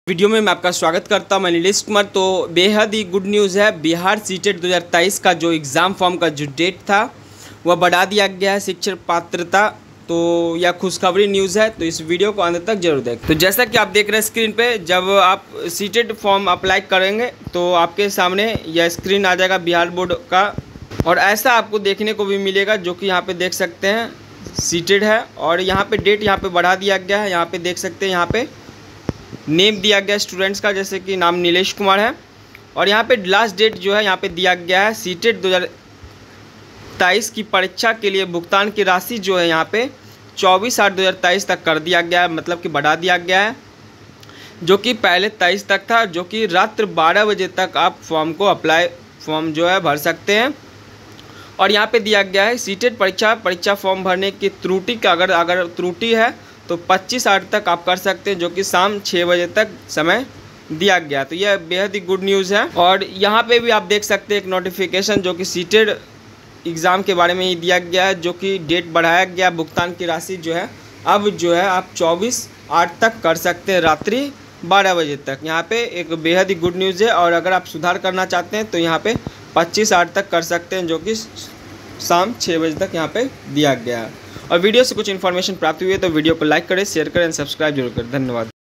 Video में मैं आपका स्वागत करता हूं। मैं नीलेश कुमार। तो बेहद ही गुड न्यूज़ है। बिहार सीटेट 2023 का जो एग्ज़ाम फॉर्म का जो डेट था वह बढ़ा दिया गया है, शिक्षक पात्रता। तो यह खुशखबरी न्यूज़ है, तो इस वीडियो को अंत तक जरूर देखें। तो जैसा कि आप देख रहे हैं स्क्रीन पे, जब आप सीटेट फॉर्म अप्लाई करेंगे तो आपके सामने यह स्क्रीन आ जाएगा बिहार बोर्ड का, और ऐसा आपको देखने को भी मिलेगा जो कि यहाँ पे देख सकते हैं सीटेट है, और यहाँ पे डेट यहाँ पे बढ़ा दिया गया है। यहाँ पे देख सकते हैं, यहाँ पे नेम दिया गया स्टूडेंट्स का, जैसे कि नाम नीलेश कुमार है, और यहाँ पे लास्ट डेट जो है यहाँ पे दिया गया है सीटेट 2023 की परीक्षा के लिए भुगतान की राशि जो है यहाँ पे 24/8/2023 तक कर दिया गया है, मतलब कि बढ़ा दिया गया है, जो कि पहले 23 तक था, जो कि रात्र 12 बजे तक आप फॉर्म जो है भर सकते हैं। और यहाँ पे दिया गया है सीटेट परीक्षा फॉर्म भरने की त्रुटि का अगर त्रुटि है तो 25/8 तक आप कर सकते हैं, जो कि शाम 6 बजे तक समय दिया गया। तो यह बेहद ही गुड न्यूज़ है। और यहाँ पे भी आप देख सकते हैं एक नोटिफिकेशन जो कि सीटेट एग्ज़ाम के बारे में ही दिया गया है, जो कि डेट बढ़ाया गया। भुगतान की राशि जो है अब जो है आप 24/8 तक कर सकते हैं, रात्रि 12 बजे तक। यहाँ पे एक बेहद ही गुड न्यूज़ है। और अगर आप सुधार करना चाहते हैं तो यहाँ पे 25/8 तक कर सकते हैं, जो कि शाम 6 बजे तक यहाँ पे दिया गया है। और वीडियो से कुछ इन्फॉर्मेशन प्राप्त हुई है तो वीडियो को लाइक करें, शेयर करें, सब्सक्राइब जरूर करें। धन्यवाद।